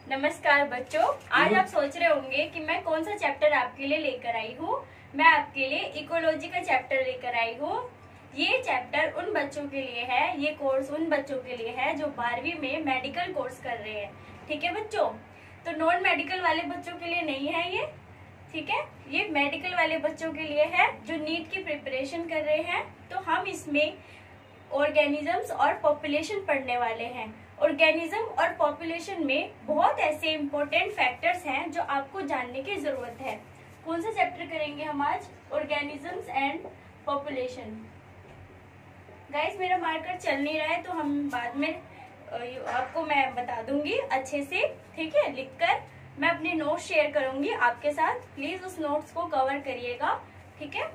नमस्कार बच्चों, आज आप सोच रहे होंगे कि मैं कौन सा चैप्टर आपके लिए लेकर आई हूँ। मैं आपके लिए इकोलॉजी का चैप्टर लेकर आई हूँ। ये चैप्टर उन बच्चों के लिए है, ये कोर्स उन बच्चों के लिए है जो 12वीं में मेडिकल कोर्स कर रहे हैं। ठीक है बच्चों, तो नॉन मेडिकल वाले बच्चों के लिए नहीं है ये। ठीक है, ये मेडिकल वाले बच्चों के लिए है जो नीट की प्रिपरेशन कर रहे हैं। तो हम इसमें ऑर्गेनिजम्स और पॉपुलेशन पढ़ने वाले हैं। ऑर्गेनिज्म और पॉपुलेशन में बहुत ऐसे इम्पोर्टेंट फैक्टर्स हैं जो आपको जानने की जरूरत है। कौन सा चैप्टर करेंगे हम आज? Organisms and population. गाइस, मेरा मार्कर चल नहीं रहा है तो हम बाद में आपको मैं बता दूंगी अच्छे से। ठीक है, लिखकर मैं अपने नोट्स शेयर करूंगी आपके साथ। प्लीज उस नोट्स को कवर करिएगा। ठीक है,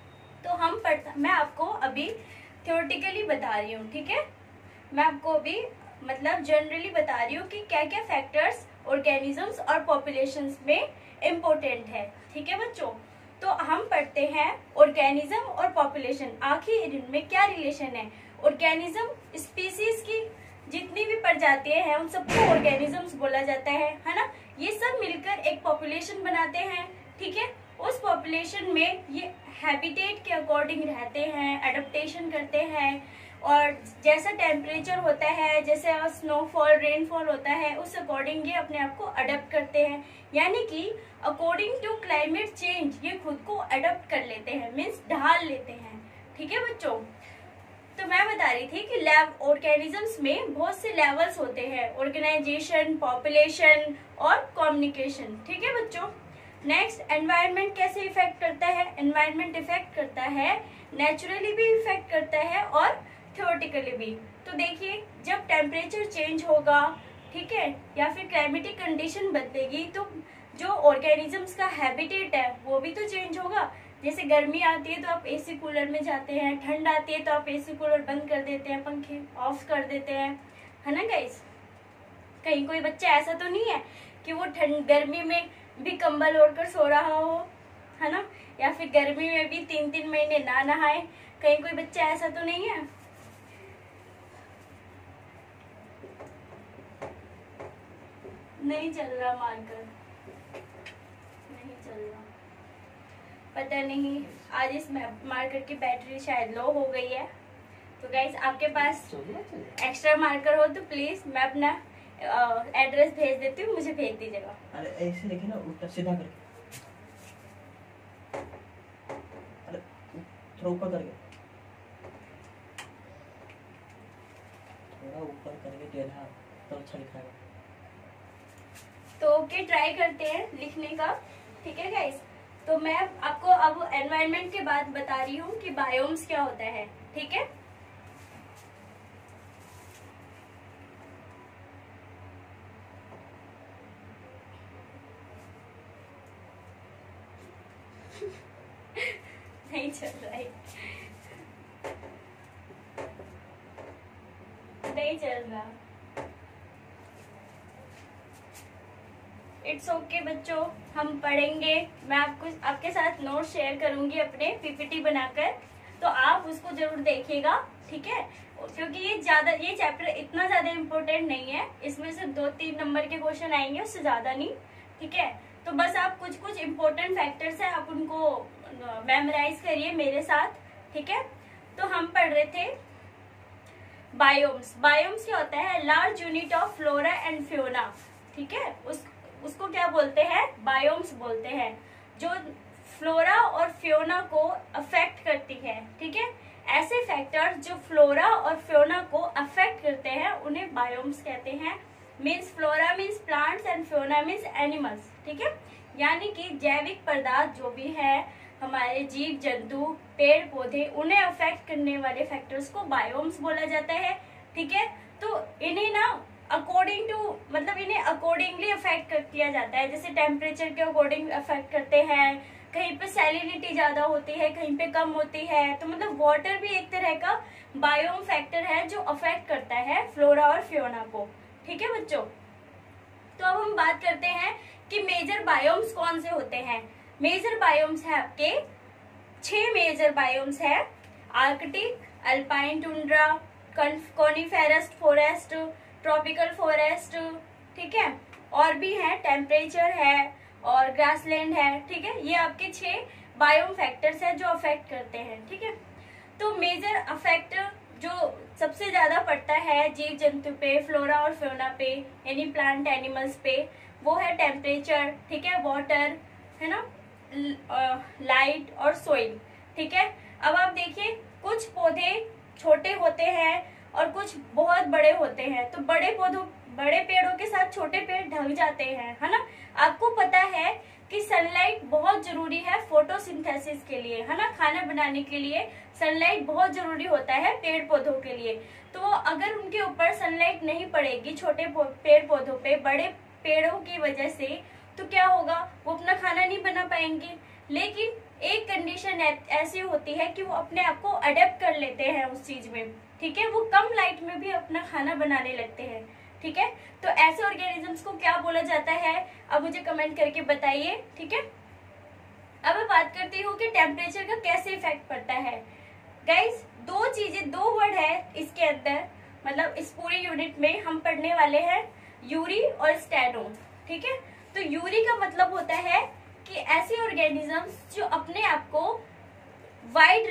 तो मैं आपको अभी थ्योरेटिकली बता रही हूँ। ठीक है, मैं आपको अभी मतलब जनरली बता रही हूँ कि क्या क्या फैक्टर्स ऑर्गेनिजम्स और पॉपुलेशंस में इम्पोर्टेंट है। ठीक है बच्चों, तो हम पढ़ते हैं ऑर्गेनिज्म और पॉपुलेशन, आखिर इनमें क्या रिलेशन है। ऑर्गेनिज्म स्पीसीज की जितनी भी प्रजातियां हैं उन सबको ऑर्गेनिजम्स बोला जाता है ना। ये सब मिलकर एक पॉपुलेशन बनाते हैं। ठीक है, उस पॉपुलेशन में ये हैबिटेट के अकॉर्डिंग रहते हैं, एडेप्टेशन करते हैं, और जैसा टेम्परेचर होता है, जैसे स्नोफॉल रेनफॉल होता है, उस अकॉर्डिंग ये अपने आप को अडेप्ट करते हैं। यानी कि अकॉर्डिंग टू क्लाइमेट चेंज ये खुद को अडेप्ट कर लेते हैं, मीन्स ढाल लेते हैं। ठीक है बच्चों, तो मैं बता रही थी कि ऑर्गेनिजम्स में बहुत से लेवल्स होते हैं, ऑर्गेनाइजेशन, पॉपुलेशन और कम्युनिकेशन। ठीक है बच्चों, नेक्स्ट, एनवायरनमेंट कैसे इफेक्ट करता है? एनवायरनमेंट इफेक्ट करता है, नेचुरली भी इफेक्ट करता है और थ्योरेटिकली भी। तो देखिए, जब टेम्परेचर चेंज होगा, ठीक है, या फिर क्लाइमेटिक कंडीशन बदलेगी, तो जो ऑर्गेनिजम्स का हैबिटेट है वो भी तो चेंज होगा। जैसे गर्मी आती है तो आप एसी कूलर में जाते हैं, ठंड आती है तो आप एसी कूलर बंद कर देते हैं, पंखे ऑफ कर देते हैं, है ना गाइस। कहीं कोई बच्चा ऐसा तो नहीं है कि वो गर्मी में भी कंबल ओढ़कर सो रहा हो, है ना, या फिर गर्मी में भी 3-3 महीने ना नहाए। कहीं कोई बच्चा ऐसा तो नहीं है। नहीं चल रहा मार्कर, नहीं चल रहा, पता नहीं आज इस मार्कर की बैटरी शायद लो हो गई है। तो गाइस, आपके पास एक्स्ट्रा मार्कर हो तो प्लीज मैं अपना एड्रेस भेज देती हूँ, मुझे भेज दीजिएगा। अरे ऐसे लिखे ना, उल्टा सीधा करके, अरे थोड़ा ऊपर करके, थोड़ा ऊपर करके टेढ़ा, तो अच्छा लिखेगा। तो ओके, ट्राई करते हैं लिखने का। ठीक है गाइस, तो मैं आपको अब एनवायरनमेंट के बाद बता रही हूँ कि बायोम्स क्या होता है। ठीक है, नहीं चल रहा है, नहीं चल रहा। इट्स ओके बच्चों, हम पढ़ेंगे। मैं आपके साथ नोट शेयर करूंगी अपने पीपीटी बनाकर, तो आप उसको जरूर देखिएगा। ठीक है, क्योंकि ये चैप्टर इतना ज्यादा इम्पोर्टेंट नहीं है, इसमें से 2-3 नंबर के क्वेश्चन आएंगे, उससे ज्यादा नहीं। ठीक है, तो बस आप कुछ इम्पोर्टेंट फैक्टर्स है, आप उनको मेमोराइज करिए मेरे साथ। ठीक है, तो हम पढ़ रहे थे बायोम्स। बायोम्स क्या होता है? Large unit of flora and fauna. ठीक है, उसको क्या बोलते हैं? बायोम्स बोलते हैं, जो फ्लोरा और फ्योना को अफेक्ट करती है। ठीक है, ऐसे फैक्टर्स जो फ्लोरा और फ्योना को अफेक्ट करते हैं उन्हें बायोम्स कहते हैं। Means flora means plants and fauna means animals. ठीक है, यानी कि जैविक पदार्थ जो भी है, हमारे जीव जंतु, पेड़ पौधे, उन्हें अफेक्ट करने वाले फैक्टर्स को बायोम्स बोला जाता है। ठीक है, तो इन्हें ना अकॉर्डिंग टू मतलब इन्हें अकॉर्डिंगली अफेक्ट किया जाता है। जैसे टेम्परेचर के अकॉर्डिंग अफेक्ट करते हैं, कहीं पे सैलिनिटी ज्यादा होती है, कहीं पे कम होती है। तो मतलब वाटर भी एक तरह का बायोम फैक्टर है जो अफेक्ट करता है फ्लोरा और फ्योना को। ठीक है बच्चों, तो अब हम बात करते हैं कि मेजर बायोम्स कौन से होते हैं। मेजर बायोम्स है आपके 6 मेजर बायोम्स है। Arctic, alpine tundra, coniferous forest, tropical forest, ठीक है, और भी हैं, टेम्परेचर है और ग्रासलैंड है, ठीक है। ये आपके 6 बायोम फैक्टर्स है जो अफेक्ट करते हैं, ठीक है। तो मेजर अफेक्ट जो सबसे ज्यादा पड़ता है जीव जंतु पे, फ्लोरा और फ्योना पे, यानी प्लांट एनिमल्स पे, वो है टेम्परेचर, ठीक है, वाटर, है ना, लाइट और सोइल, ठीक है। अब आप देखिए कुछ पौधे छोटे होते हैं और कुछ बहुत बड़े होते हैं, तो बड़े पेड़ों के साथ छोटे पेड़ ढक जाते हैं, है ना। आपको पता है कि सनलाइट बहुत जरूरी है फोटोसिंथेसिस के लिए, है ना, खाना बनाने के लिए सनलाइट बहुत जरूरी होता है पेड़ पौधों के लिए। तो अगर उनके ऊपर सनलाइट नहीं पड़ेगी छोटे पेड़ पौधों पे बड़े पेड़ों की वजह से, तो क्या होगा, वो अपना खाना नहीं बना पाएंगे। लेकिन एक कंडीशन ऐसी होती है कि वो अपने आप को अडेप्ट कर लेते हैं उस चीज में, ठीक है, वो कम लाइट में भी अपना खाना बनाने लगते हैं, ठीक है। तो ऐसे ऑर्गेनिजम्स को क्या बोला जाता है, अब मुझे कमेंट करके बताइए, ठीक है। अब मैं बात करती हूँ कि टेम्परेचर का कैसे इफेक्ट पड़ता है। गाइस, दो वर्ड है इसके अंदर, मतलब इस पूरी यूनिट में हम पढ़ने वाले हैं यूरी और स्टेनो, ठीक है। तो यूरी का मतलब होता है कि ऐसे ऑर्गेनिजम्स जो अपने आप को वाइड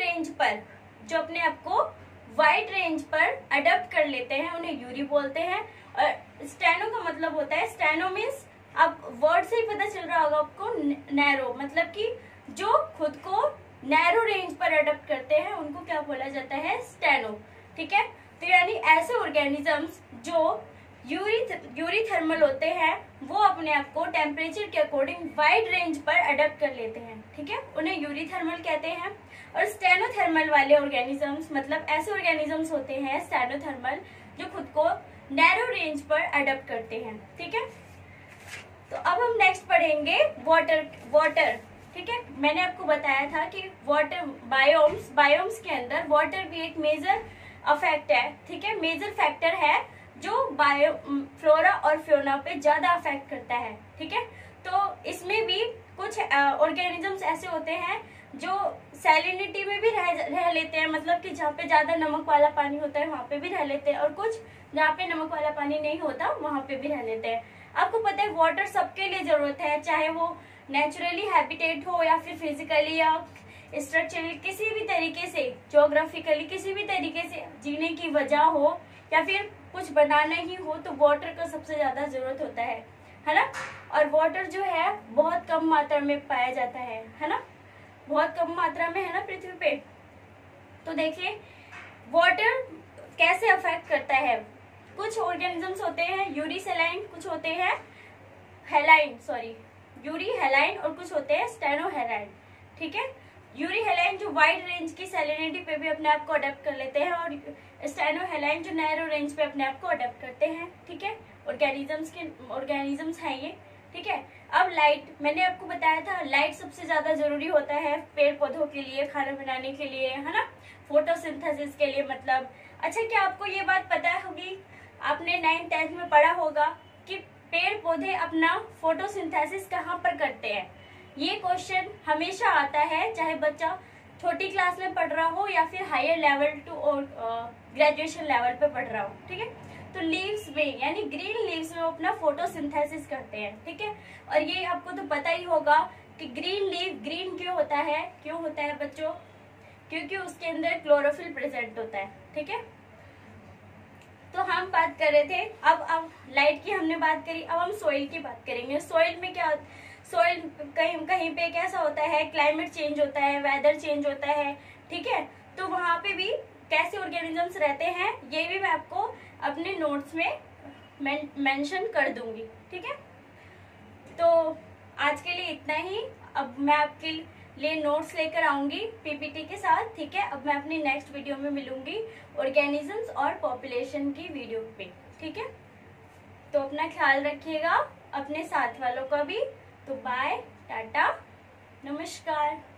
रेंज पर अडॉप्ट कर लेते हैं, उन्हें यूरी बोलते हैं। और स्टेनो का मतलब होता है, स्टेनो मीन्स, अब वर्ड से ही पता चल रहा होगा आपको, नैरो, मतलब कि जो खुद को नैरो रेंज पर अडॉप्ट करते हैं उनको क्या बोला जाता है, स्टेनो, ठीक है। तो यानी ऐसे ऑर्गेनिजम्स जो यूरी थर्मल होते हैं वो अपने आप को टेम्परेचर के अकॉर्डिंग वाइड रेंज पर अडॉप्ट कर लेते हैं, ठीक है, उन्हें यूरी थर्मल कहते हैं। और स्टेनोथर्मल वाले ऑर्गेनिजम्स, मतलब ऐसे ऑर्गेनिजम्स होते हैं स्टेनोथर्मल जो खुद को नैरो रेंज पर अडॉप्ट करते हैं, ठीक है। तो अब हम नेक्स्ट पढ़ेंगे वाटर, ठीक है। मैंने आपको बताया था कि वाटर बायोम्स के अंदर वाटर भी एक मेजर अफेक्ट है, ठीक है, मेजर फैक्टर है जो फ्लोरा और फ्योना पे ज्यादा अफेक्ट करता है, ठीक है। तो इसमें भी कुछ ऑर्गेनिजम्स ऐसे होते हैं जो सैलिनिटी में भी रह लेते हैं, मतलब कि जहाँ पे ज्यादा नमक वाला पानी होता है वहां पे भी रह लेते हैं, और कुछ जहाँ पे नमक वाला पानी नहीं होता वहां पे भी रह लेते हैं। आपको पता है वाटर सबके लिए जरूरत है, चाहे वो नेचुरली हैबिटेट हो या फिर फिजिकली या स्ट्रक्चरली किसी भी तरीके से, ज्योग्राफिकली किसी भी तरीके से जीने की वजह हो या फिर कुछ बनाना ही हो, तो वाटर का सबसे ज्यादा जरूरत होता है ना। और वाटर जो है बहुत कम मात्रा में पाया जाता है ना, बहुत कम मात्रा में, है ना, पृथ्वी पे। तो देखिए वाटर कैसे अफेक्ट करता है। कुछ ऑर्गेनिजम्स होते हैं यूरी सलाइन, कुछ होते हैं यूरी हेलाइन और कुछ होते हैं स्टेनो हेलाइन, ठीक है। यूरी हेलाइन जो वाइड रेंज की सैलिनिटी पे भी अपने आप को अडेप्ट कर लेते हैं, और स्टेनो हेलाइन जो नैरो रेंज पे अपने आप को अडेप्ट करते हैं, ठीक है। ऑर्गेनिजम्स हैं ये, ठीक है। अब लाइट, मैंने आपको बताया था लाइट सबसे ज्यादा जरूरी होता है पेड़ पौधों के लिए, खाना बनाने के लिए, है ना, फोटोसिंथेसिस के लिए, मतलब। अच्छा, क्या आपको ये बात पता होगी, आपने 9th 10th में पढ़ा होगा कि पेड़ पौधे अपना फोटोसिंथेसिस कहाँ पर करते हैं। ये क्वेश्चन हमेशा आता है, चाहे बच्चा छोटी क्लास में पढ़ रहा हो या फिर हायर लेवल टू और ग्रेजुएशन लेवल पे पढ़ रहा हो, ठीक है। तो लीव्स में, यानी ग्रीन लीव्स में वो अपना फोटोसिंथेसिस करते हैं, ठीक है। और ये आपको तो पता ही होगा कि ग्रीन लीव ग्रीन क्यों होता है बच्चों, क्योंकि उसके अंदर क्लोरोफिल प्रेजेंट होता है, ठीक है। तो हम बात कर रहे थे, अब लाइट की हमने बात करी, अब हम सोइल की बात करेंगे। सोइल में क्या, सोइल कहीं पे कैसा होता है, क्लाइमेट चेंज होता है, वेदर चेंज होता है, ठीक है। तो वहां पे भी कैसे ऑर्गेनिजम्स रहते हैं ये भी मैं आपको अपने नोट्स में मेंशन कर दूंगी, ठीक है। तो आज के लिए इतना ही, अब मैं आपके लिए नोट्स लेकर आऊंगी पीपीटी के साथ, ठीक है। अब मैं अपनी नेक्स्ट वीडियो में मिलूंगी ऑर्गेनिजम्स और पॉपुलेशन की वीडियो पे, ठीक है। तो अपना ख्याल रखिएगा, अपने साथ वालों का भी। तो बाय, टाटा, नमस्कार।